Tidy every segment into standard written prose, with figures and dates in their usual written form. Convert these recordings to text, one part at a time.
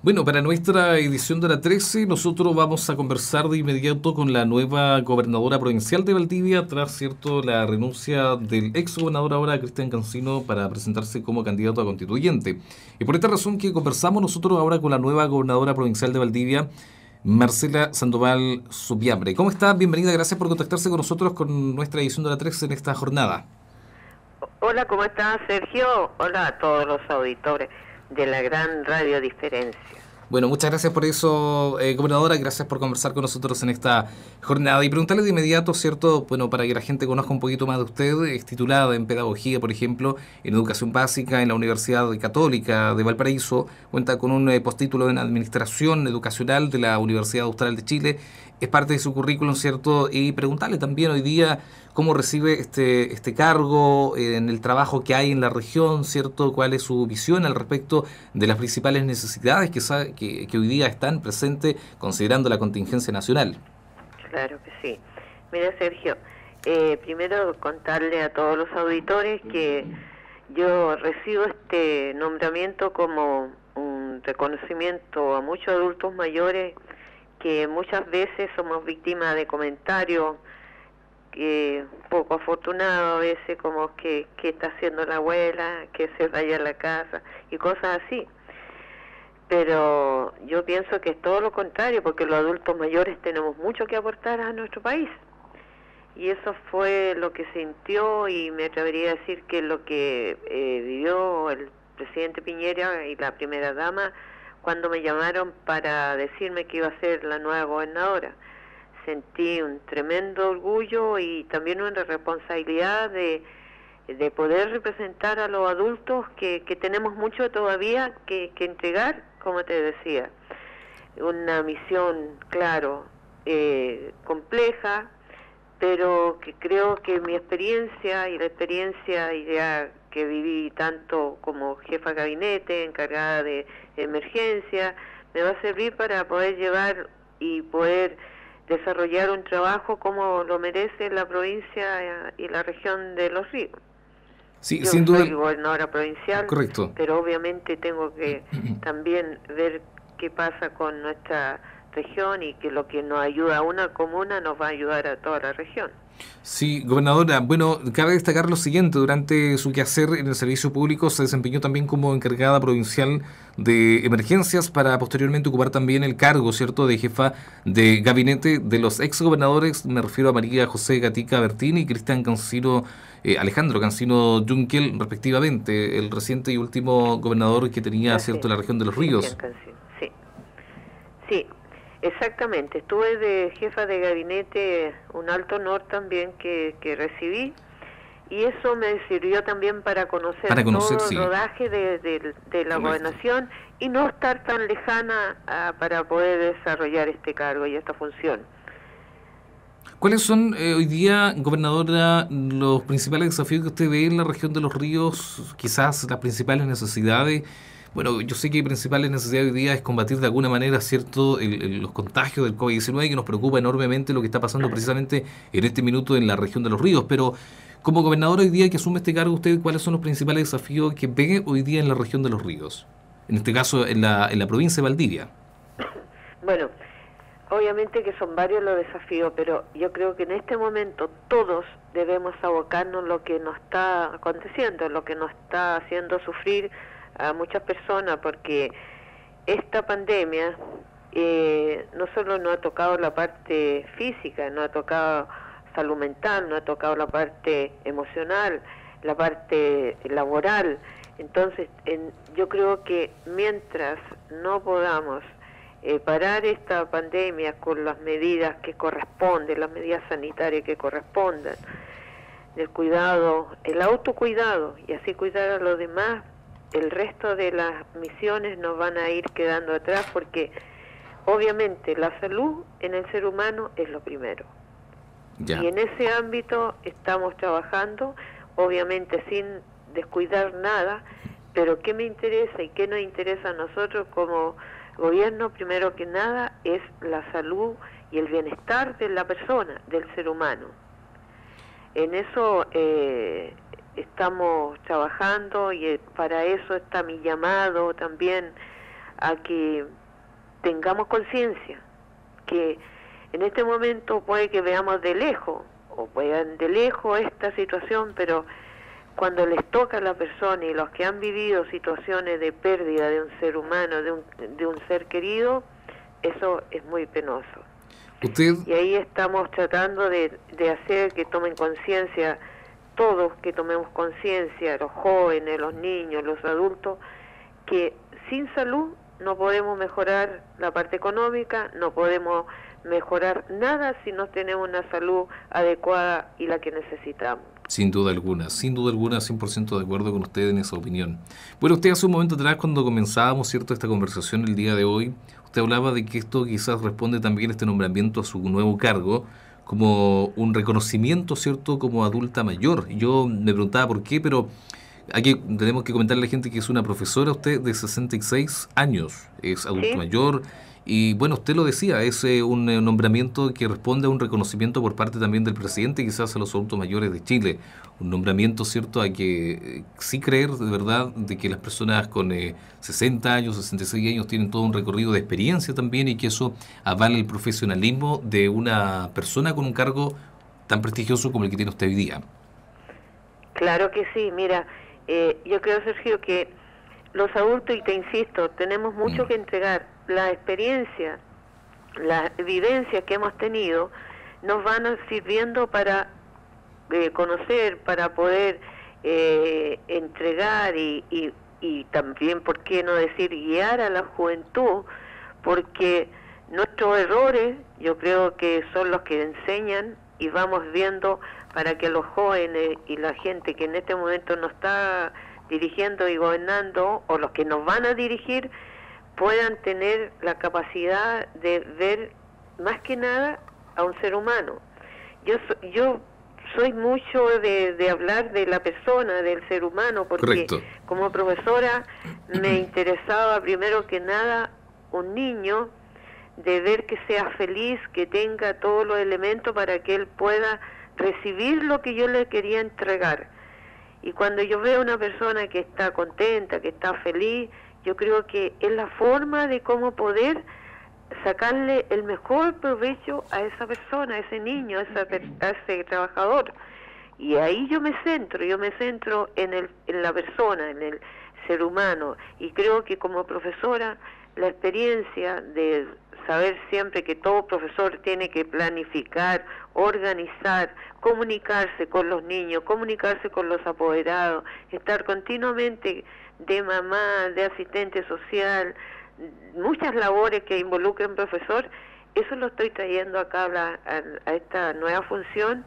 Bueno, para nuestra edición de la 13, nosotros vamos a conversar de inmediato con la nueva gobernadora provincial de Valdivia, tras cierto la renuncia del ex gobernador ahora, Cristian Cancino, para presentarse como candidato a constituyente. Y por esta razón que conversamos nosotros ahora con la nueva gobernadora provincial de Valdivia, Marcela Sandoval Subiabre. ¿Cómo está? Bienvenida, gracias por contactarse con nosotros con nuestra edición de la 13 en esta jornada. Hola, ¿cómo estás, Sergio? Hola a todos los auditores de la gran Radio Diferencia. Bueno, muchas gracias por eso, gobernadora, gracias por conversar con nosotros en esta jornada y preguntarle de inmediato, ¿cierto? Bueno, para que la gente conozca un poquito más de usted, es titulada en Pedagogía, por ejemplo, en Educación Básica en la Universidad Católica de Valparaíso, cuenta con un postítulo en Administración Educacional de la Universidad Austral de Chile, es parte de su currículum, ¿cierto? Y preguntarle también hoy día cómo recibe este cargo, en el trabajo que hay en la región, ¿cierto? ¿Cuál es su visión al respecto de las principales necesidades que hoy día están presentes considerando la contingencia nacional? Claro que sí. Mira, Sergio, primero contarle a todos los auditores que yo recibo este nombramiento como un reconocimiento a muchos adultos mayores que muchas veces somos víctimas de comentarios poco afortunados, a veces como que está haciendo la abuela, que se vaya a la casa y cosas así. Pero yo pienso que es todo lo contrario, porque los adultos mayores tenemos mucho que aportar a nuestro país. Y eso fue lo que sintió, y me atrevería a decir que lo que vivió el presidente Piñera y la primera dama cuando me llamaron para decirme que iba a ser la nueva gobernadora. Sentí un tremendo orgullo y también una responsabilidad de poder representar a los adultos que tenemos mucho todavía que entregar, como te decía. Una misión, claro, compleja, pero que creo que mi experiencia y la experiencia ya que viví tanto como jefa de gabinete, encargada de emergencia, me va a servir para poder llevar y poder desarrollar un trabajo como lo merece la provincia y la región de Los Ríos. Sí, Yo sin duda. soy gobernadora provincial, Correcto. pero obviamente tengo que también ver qué pasa con nuestra región y que lo que nos ayuda a una comuna nos va a ayudar a toda la región. Sí, gobernadora, bueno, cabe destacar lo siguiente, durante su quehacer en el servicio público se desempeñó también como encargada provincial de emergencias para posteriormente ocupar también el cargo, ¿cierto?, de jefa de gabinete de los ex gobernadores, me refiero a María José Gatica Bertini y Cristian Cancino, Alejandro Cancino Junquel, respectivamente, el reciente y último gobernador que tenía, ¿cierto?, la región de los Cristian Ríos. Cancino, sí. Sí, exactamente. Estuve de jefa de gabinete, un alto honor también que recibí, y eso me sirvió también para conocer todo el Sí, rodaje de la correcto. gobernación y no estar tan lejana para poder desarrollar este cargo y esta función. ¿Cuáles son hoy día, gobernadora, los principales desafíos que usted ve en la región de los ríos? Quizás las principales necesidades. Bueno, yo sé que principales necesidades hoy día es combatir de alguna manera, ¿cierto?, los contagios del COVID-19, que nos preocupa enormemente lo que está pasando precisamente en este minuto en la región de los ríos. Pero como gobernador hoy día que asume este cargo, ¿usted cuáles son los principales desafíos que ve hoy día en la región de los ríos? En este caso, en la provincia de Valdivia. Bueno, obviamente que son varios los desafíos, pero yo creo que en este momento todos debemos abocarnos en lo que nos está aconteciendo, lo que nos está haciendo sufrir a muchas personas, porque esta pandemia no solo no ha tocado la parte física, no ha tocado salud mental, no ha tocado la parte emocional, la parte laboral. Entonces, yo creo que mientras no podamos parar esta pandemia con las medidas que corresponden, las medidas sanitarias que correspondan, del cuidado, el autocuidado y así cuidar a los demás, el resto de las misiones nos van a ir quedando atrás, porque obviamente la salud en el ser humano es lo primero. Ya. Y en ese ámbito estamos trabajando, obviamente sin descuidar nada, pero qué me interesa y qué nos interesa a nosotros como gobierno, primero que nada, es la salud y el bienestar de la persona, del ser humano. En eso estamos trabajando, y para eso está mi llamado también a que tengamos conciencia, que en este momento puede que veamos de lejos, o vean de lejos esta situación, pero cuando les toca a la persona y los que han vivido situaciones de pérdida de un ser humano, de un ser querido, eso es muy penoso. Y ahí estamos tratando de hacer que tomen conciencia, todos que tomemos conciencia, los jóvenes, los niños, los adultos, que sin salud no podemos mejorar la parte económica, no podemos mejorar nada si no tenemos una salud adecuada y la que necesitamos. Sin duda alguna, 100% de acuerdo con usted en esa opinión. Bueno, usted hace un momento atrás, cuando comenzábamos, ¿cierto?, esta conversación el día de hoy, usted hablaba de que esto quizás responde también, este nombramiento, a su nuevo cargo, como un reconocimiento, ¿cierto?, como adulta mayor. Yo me preguntaba por qué, pero aquí tenemos que comentarle a la gente que es una profesora, usted de 66 años, es adulto mayor. Y bueno, usted lo decía, es un nombramiento que responde a un reconocimiento por parte también del presidente, quizás a los adultos mayores de Chile. Un nombramiento, ¿cierto?, a que sí creer de verdad de que las personas con 60 años, 66 años tienen todo un recorrido de experiencia también, y que eso avala el profesionalismo de una persona con un cargo tan prestigioso como el que tiene usted hoy día. Claro que sí, mira, yo creo, Sergio, que los adultos, y te insisto, tenemos mucho que entregar. La experiencia, la vivencia que hemos tenido nos van sirviendo para conocer, para poder entregar y también, ¿por qué no decir, guiar a la juventud? Porque nuestros errores, yo creo que son los que enseñan, y vamos viendo para que los jóvenes y la gente que en este momento nos está dirigiendo y gobernando, o los que nos van a dirigir, puedan tener la capacidad de ver más que nada a un ser humano. Yo soy mucho de hablar de la persona, del ser humano, porque como profesora me interesaba primero que nada un niño, de ver que sea feliz, que tenga todos los elementos para que él pueda recibir lo que yo le quería entregar. Y cuando yo veo una persona que está contenta, que está feliz, yo creo que es la forma de cómo poder sacarle el mejor provecho a esa persona, a ese niño, a ese trabajador. Y ahí yo me centro en la persona, en el ser humano. Y creo que como profesora, la experiencia de saber siempre que todo profesor tiene que planificar, organizar, comunicarse con los niños, comunicarse con los apoderados, estar continuamente de mamá, de asistente social, muchas labores que involucran profesor. Eso lo estoy trayendo acá a esta nueva función,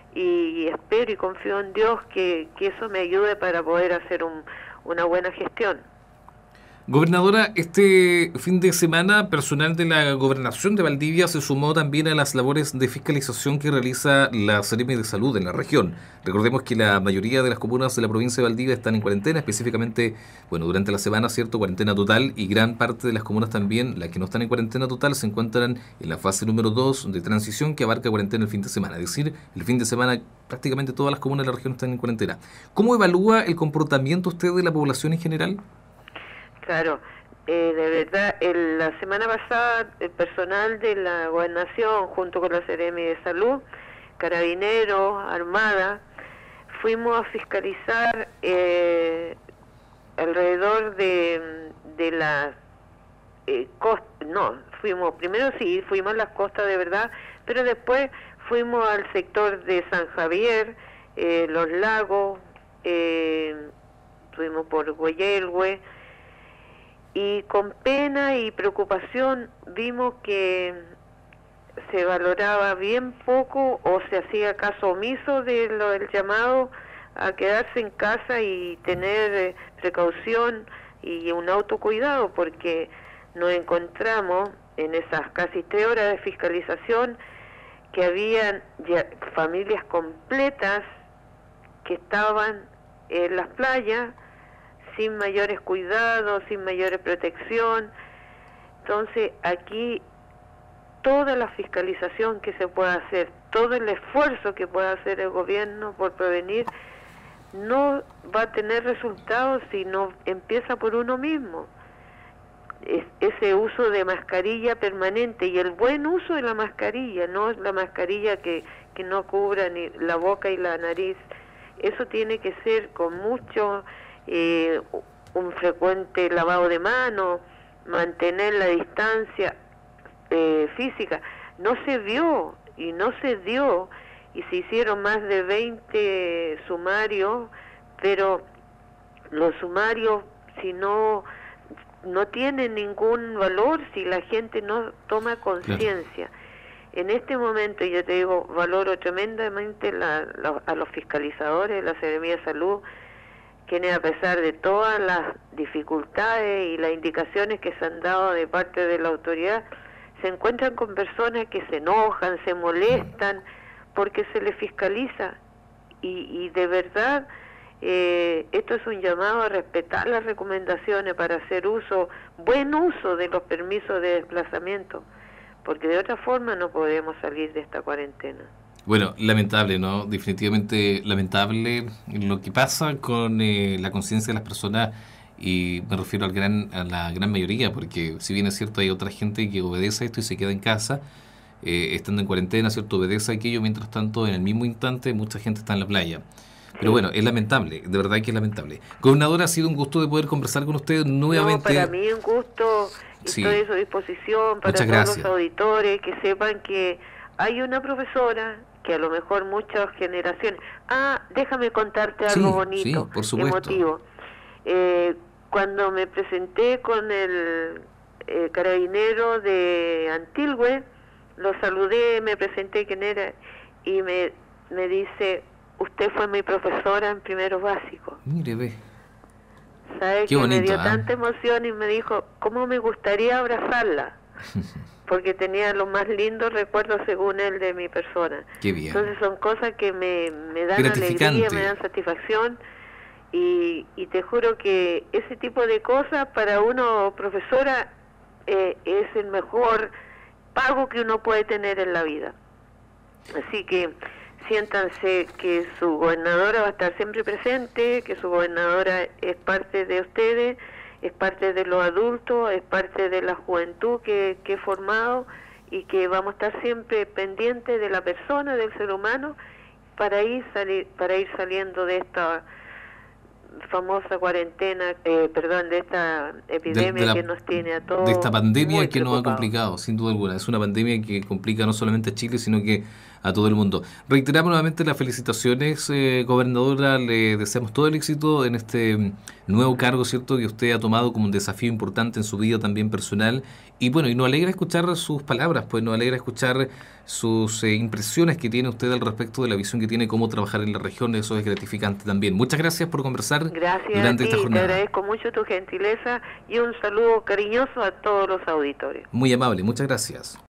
y espero y confío en Dios que eso me ayude para poder hacer una buena gestión. Gobernadora, este fin de semana, personal de la Gobernación de Valdivia se sumó también a las labores de fiscalización que realiza la Seremi de Salud en la región. Recordemos que la mayoría de las comunas de la provincia de Valdivia están en cuarentena, específicamente, bueno, durante la semana, ¿cierto?, cuarentena total, y gran parte de las comunas también, las que no están en cuarentena total, se encuentran en la fase número 2 de transición, que abarca cuarentena el fin de semana. Es decir, el fin de semana prácticamente todas las comunas de la región están en cuarentena. ¿Cómo evalúa el comportamiento usted de la población en general? Claro, de verdad, la semana pasada el personal de la Gobernación, junto con la Seremi de Salud, Carabineros, Armada, fuimos a fiscalizar alrededor de las costas. No, fuimos a las costas de verdad, pero después fuimos al sector de San Javier, los lagos, fuimos por Güeyelhue. Y con pena y preocupación vimos que se valoraba bien poco, o se hacía caso omiso del llamado a quedarse en casa y tener precaución y un autocuidado, porque nos encontramos en esas casi 3 horas de fiscalización que habían familias completas que estaban en las playas sin mayores cuidados, sin mayores protección. Entonces aquí toda la fiscalización que se pueda hacer, todo el esfuerzo que pueda hacer el gobierno por prevenir, no va a tener resultados si no empieza por uno mismo. ese uso de mascarilla permanente y el buen uso de la mascarilla, no la mascarilla que no cubra ni la boca y la nariz. Eso tiene que ser con mucho, un frecuente lavado de manos, mantener la distancia física. No se vio y no se dio, y se hicieron más de 20 sumarios, pero los sumarios, si no tienen ningún valor si la gente no toma conciencia. Claro. En este momento, yo te digo, valoro tremendamente a los fiscalizadores de la Seremía de Salud, quienes, a pesar de todas las dificultades y las indicaciones que se han dado de parte de la autoridad, se encuentran con personas que se enojan, se molestan, porque se les fiscaliza. Y de verdad, esto es un llamado a respetar las recomendaciones para hacer buen uso de los permisos de desplazamiento, porque de otra forma no podemos salir de esta cuarentena. Bueno, lamentable, ¿no? Definitivamente lamentable lo que pasa con la conciencia de las personas, y me refiero a la gran mayoría, porque si bien es cierto, hay otra gente que obedece a esto y se queda en casa, estando en cuarentena, ¿cierto? Obedece a aquello, mientras tanto, en el mismo instante, mucha gente está en la playa. Pero bueno, es lamentable, de verdad que es lamentable. Gobernadora, ha sido un gusto de poder conversar con usted nuevamente. No, para mí un gusto, estoy a su disposición para todos los auditores, que sepan que hay una profesora que a lo mejor muchas generaciones... déjame contarte algo bonito, por supuesto. Emotivo. Cuando me presenté con el carabinero de Antilgüe, lo saludé, me presenté quién era, y me dice: usted fue mi profesora en primeros básicos. Mire, ve. ¿Sabe que me dio tanta emoción y me dijo, cómo me gustaría abrazarla? Porque tenía los más lindos recuerdos, según él, de mi persona. Qué bien. Entonces son cosas que me dan alegría, me dan satisfacción, y te juro que ese tipo de cosas para uno, profesora, es el mejor pago que uno puede tener en la vida. Así que siéntanse que su gobernadora va a estar siempre presente, que su gobernadora es parte de ustedes, es parte de los adultos, es parte de la juventud que he formado, y que vamos a estar siempre pendientes de la persona, del ser humano, para ir saliendo de esta famosa cuarentena, de esta epidemia que nos tiene a todos. De esta pandemia que nos ha complicado, sin duda alguna. Es una pandemia que complica no solamente a Chile, sino que a todo el mundo. Reiteramos nuevamente las felicitaciones, gobernadora. Le deseamos todo el éxito en este nuevo cargo, ¿cierto?, que usted ha tomado como un desafío importante en su vida también personal. Y bueno, y nos alegra escuchar sus palabras, pues nos alegra escuchar sus impresiones que tiene usted al respecto de la visión que tiene, cómo trabajar en la región. Eso es gratificante también. Muchas gracias por conversar durante esta jornada. Te agradezco mucho tu gentileza y un saludo cariñoso a todos los auditores. Muy amable, muchas gracias.